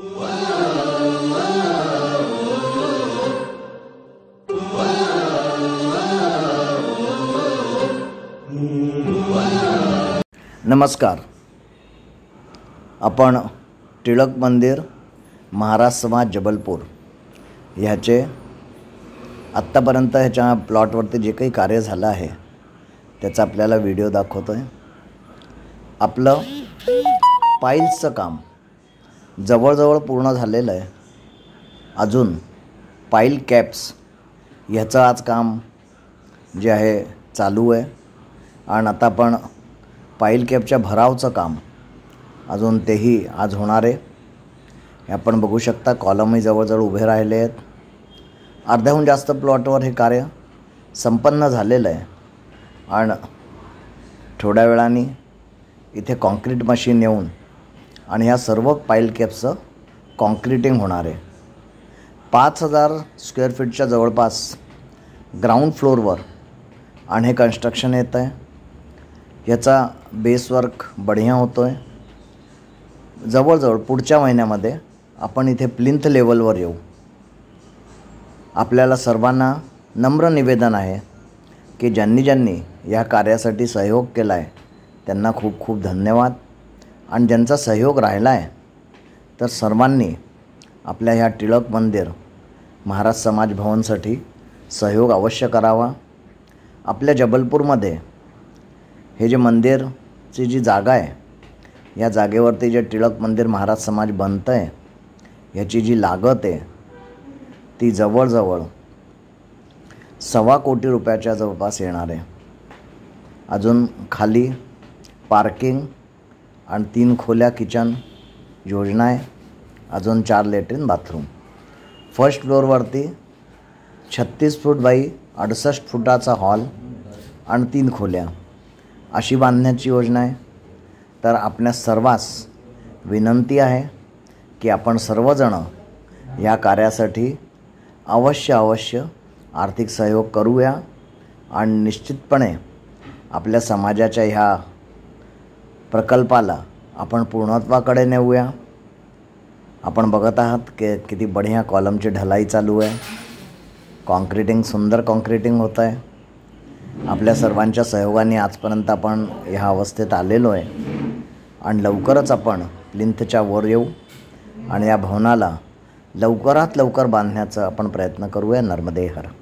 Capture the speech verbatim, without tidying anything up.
नमस्कार. आपण टिळक मंदिर महाराज समाज जबलपूर ह्याचे आत्तापर्यंत ह्याच्या प्लॉटवरती जे काही कार्य झालं आहे त्याचा आपल्याला व्हिडिओ दाखवतो आहे. आपलं पाईल्सचं काम जवळजवळ पूर्ण झालेलं आहे. अजून पाईल कॅप्स ह्याचं आज काम जे आहे चालू आहे. आणि आता आपण पाईल कॅपच्या भरावचं काम अजून तेही आज होणार आहे. हे आपण बघू शकता, कॉलमही जवळजवळ उभे राहिले आहेत. अर्ध्याहून जास्त प्लॉटवर हे कार्य संपन्न झालेलं आहे. आणि थोड्या वेळाने इथे कॉन्क्रीट मशीन येऊन आणि ह्या सर्व पाईल कॅपचं कॉन्क्रीटिंग होणार आहे. पाच हजार स्क्वेअर फीटच्या जवळपास ग्राउंड फ्लोअरवर आणि हे कन्स्ट्रक्शन येतं आहे. याचा बेसवर्क बढिया होतो आहे. जवळजवळ पुढच्या महिन्यामध्ये आपण इथे प्लिंथ लेवलवर येऊ. आपल्याला सर्वांना नम्र निवेदन आहे की ज्यांनी ज्यांनी या कार्यासाठी सहयोग केला आहे त्यांना खूप खूप धन्यवाद. आणि ज्यांचा सहयोग राहिला आहे तर सर्वांनी आपल्या ह्या टिळक मंदिर महाराज समाज भवनसाठी सहयोग अवश्य करावा. आपल्या जबलपूरमध्ये हे जे मंदिरची जी जागा आहे या जागेवरती जे टिळक मंदिर महाराज समाज बनतं आहे ह्याची जी लागत आहे ती जवळजवळ सव्वा कोटी रुपयाच्या जवळपास येणार आहे. अजून खाली पार्किंग आणि तीन खोल्या किचन योजना आहे. अजून चार लेट्रिन बाथरूम. फर्स्ट फ्लोअरवरती छत्तीस फूट बाई अडुसष्ट फुटाचा हॉल आणि तीन खोल्या अशी बांधण्याची योजना आहे. तर आपल्या सर्वांस विनंती आहे की आपण सर्वजण या कार्यासाठी अवश्य अवश्य आर्थिक सहयोग करूया आणि निश्चितपणे आपल्या समाजाच्या ह्या प्रकल्पाला आपण पूर्णत्वाकडे नेऊया. आपण बघत आहात की किती बढिया कॉलमची ढलाई चालू आहे. कॉन्क्रीटिंग सुंदर कॉन्क्रीटिंग होत आहे. आपल्या सर्वांच्या सहयोगाने आजपर्यंत आपण ह्या अवस्थेत आलेलो आहे. आणि लवकरच आपण प्लिंथच्या वर येऊ आणि या भवनाला लवकरात लवकर बांधण्याचा आपण प्रयत्न करूया. नर्मदे हर.